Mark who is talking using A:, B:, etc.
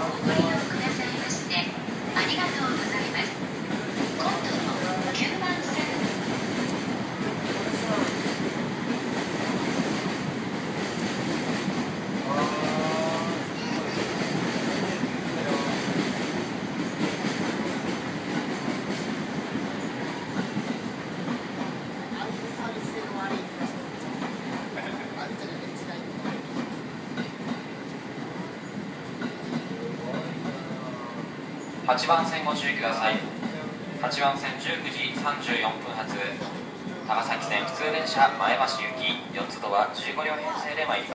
A: ご利用くださいましてありがとうございます。今度の9番線
B: 8番線ご注意ください。8番線19時34分発長崎線普通電車前橋行き4つドア15両編成で参ります。